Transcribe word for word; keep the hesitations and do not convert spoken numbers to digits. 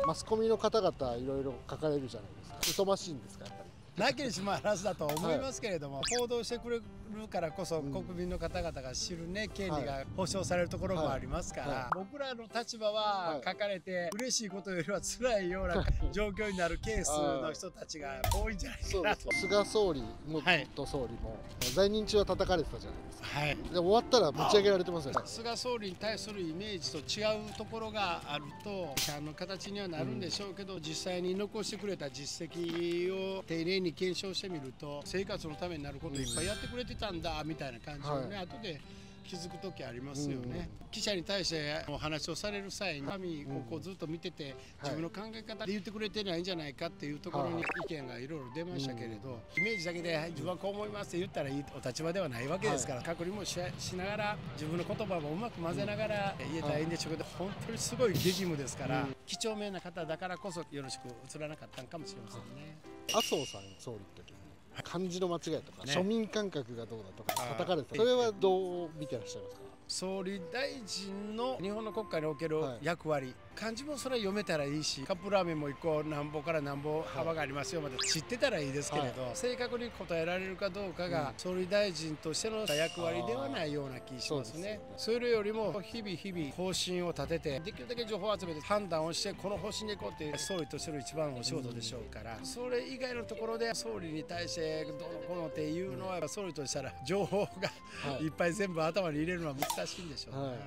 マスコミの方々いろいろ書かれるじゃないですか。疎ましいんですかやっぱり。 なきにしもあらずだと思いますけれども、はい、報道してくれるからこそ国民の方々が知るね、権利が保障されるところもありますから、はいはい、僕らの立場は書かれて嬉しいことよりは辛いような状況になるケースの人たちが多いんじゃないかなと。 菅総理元総理も在任中は叩かれてたじゃないですか。 はい、 で終わったらぶち上げられてますよね。 菅総理に対するイメージと違うところがあると批判の形にはなるんでしょうけど、うん、実際に残してくれた実績を丁寧に検証してみると生活のためになることいっぱいやってくれてたんだみたいな感じをね、はい、後で気づく時ありますよね、うん、記者に対してお話をされる際に紙をこうずっと見てて自分の考え方で言ってくれてないんじゃないかっていうところに意見がいろいろ出ましたけれど、イメージだけで自分はこう思いますって言ったらいいお立場ではないわけですから、確認も し, しながら自分の言葉もうまく混ぜながら言えたらいいんでしょうけど、本当にすごい激務ですから、几帳面な方だからこそよろしく映らなかったのかもしれませんね。 麻生さん総理の時に漢字の間違いとか、ね、庶民感覚がどうだとか叩かれてた、それはどう見てらっしゃいますか。 総理大臣の日本の国会における役割、はい、漢字もそれは読めたらいいし、カップラーメンも一個なんぼからなんぼ幅がありますよまで知ってたらいいですけれど、はい、正確に答えられるかどうかが総理大臣としての役割ではないような気がしますね。それよりも日々日々方針を立ててできるだけ情報を集めて判断をしてこの方針でいこうっていう総理としての一番のお仕事でしょうから、それ以外のところで総理に対してどうのこうのっていうのは総理としたら情報がいっぱい全部頭に入れるのは難しいんでしょうね。はい。